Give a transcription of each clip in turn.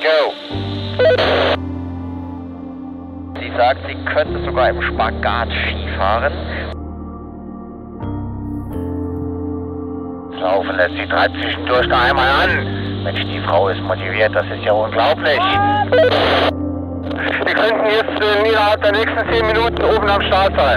go. Sie sagt, sie könnte sogar im Spagat Skifahren. Laufen lässt sie treibt zwischendurch da einmal an. Mensch, die Frau ist motiviert, das ist ja unglaublich. Wir könnten jetzt innerhalb der nächsten 10 Minuten oben am Start sein.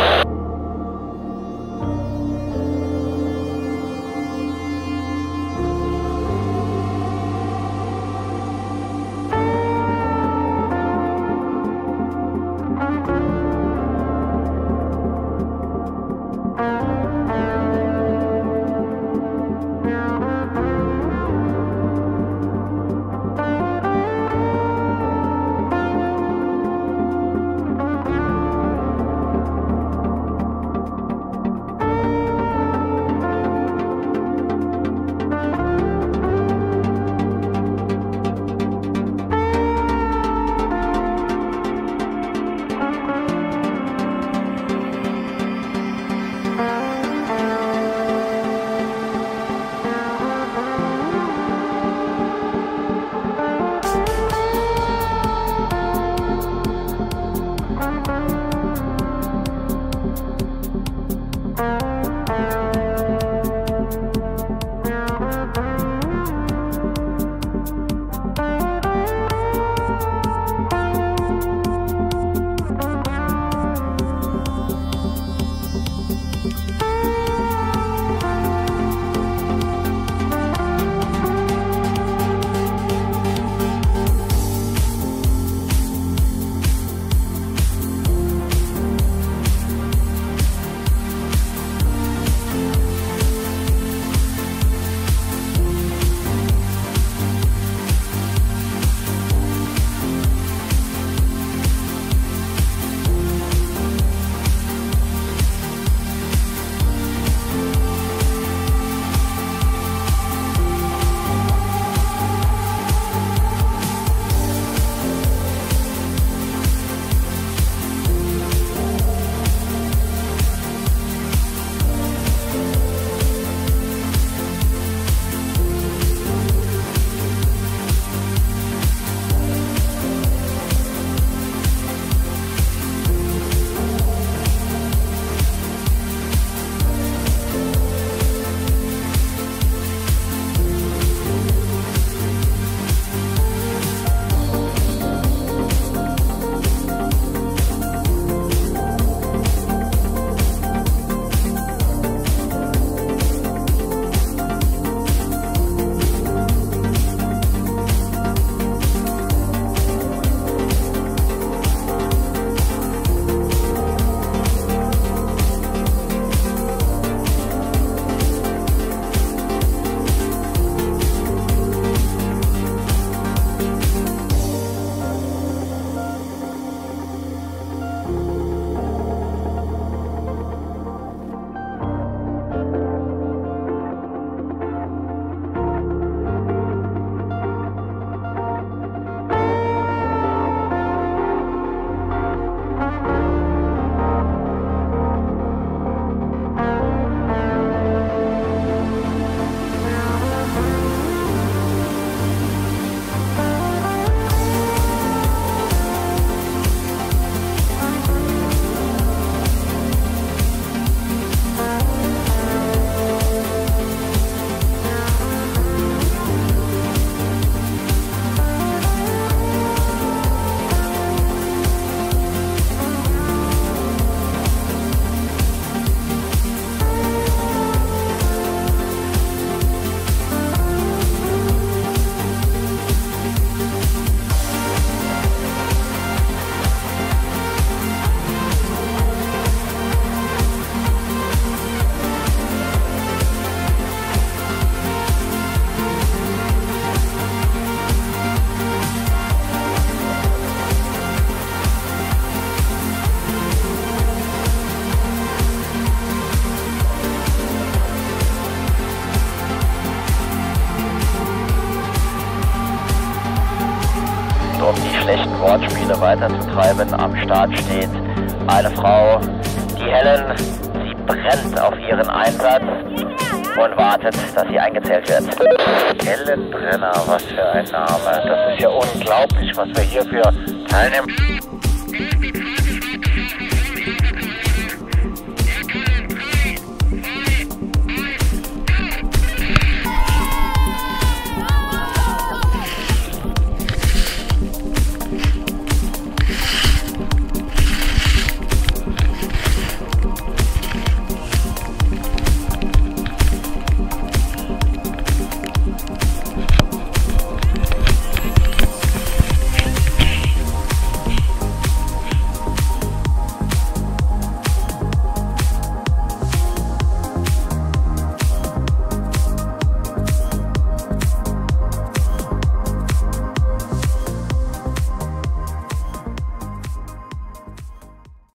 um die schlechten Wortspiele weiterzutreiben. Am Start steht eine Frau, die Helen, sie brennt auf ihren Einsatz. und wartet, dass sie eingezählt wird. Ellenbrenner, was für ein Name. Das ist ja unglaublich, was wir hier für Teilnehmer...